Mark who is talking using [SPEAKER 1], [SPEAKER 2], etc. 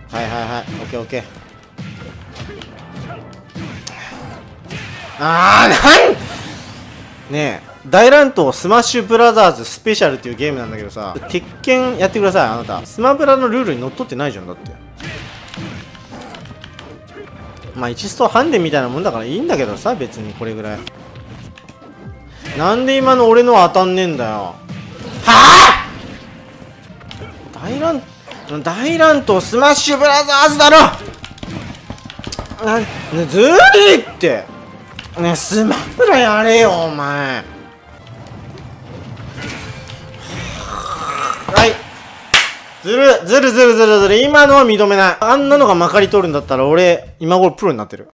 [SPEAKER 1] はいはいはい、オッケーオッケー。なんねえ、大乱闘スマッシュブラザーズスペシャルっていうゲームなんだけどさ、鉄拳やってください。あなたスマブラのルールにのっとってないじゃん。だってまあ1ストハンデみたいなもんだからいいんだけどさ、別にこれぐらい。なんで今の俺のは当たんねえんだよ。はあ、大乱闘スマッシュブラザーズだろ。ずるいってね。スマブラやれよお前。はい、ずる今のは認めない。あんなのがまかり通るんだったら俺今頃プロになってる。